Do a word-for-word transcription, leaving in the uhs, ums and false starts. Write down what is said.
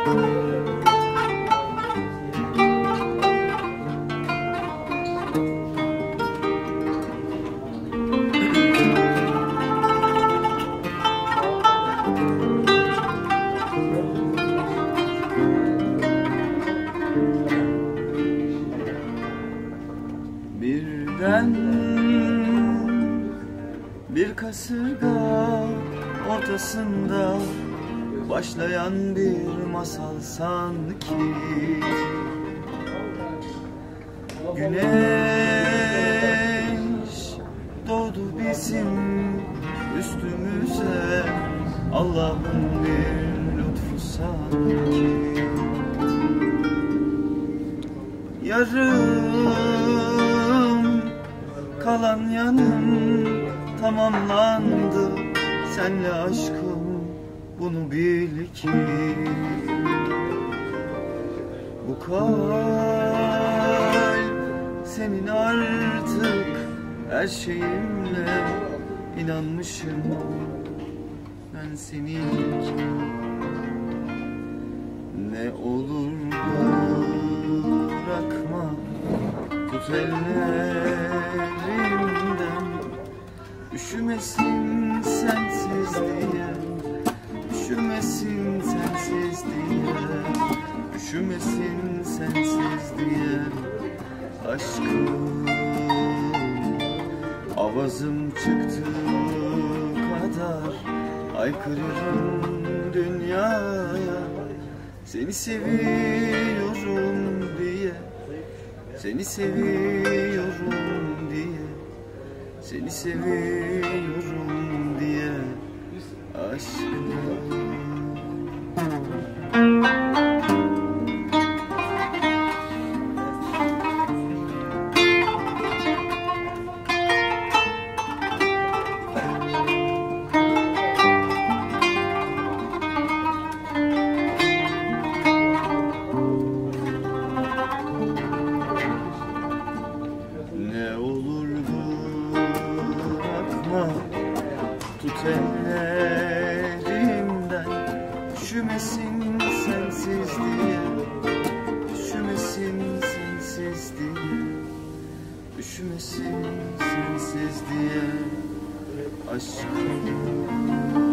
Birden bir kasırga ortasında başlayan bir masal sanki. Güneş doğdu bizim üstümüze, Allah'ın bir lütfu sanki. Yarım kalan yanım tamamlandı, senle aşkım bunu bil ki. Bu kalp senin artık, her şeyimle inanmışım ben seninki. Ne olur bırakma, tut ellerimden, üşümesin sensiz diye, üşümesin sensiz diye, üşümesin sensiz diye. Aşkım avazım çıktığı kadar haykırırım dünyaya, seni seviyorum diye, seni seviyorum diye, seni seviyorum diye. Aşkım ne olur bırakma, tut ellerimden, üşümesin sensiz diye, üşümesin sensiz diye, üşümesin sensiz diye. Aşkım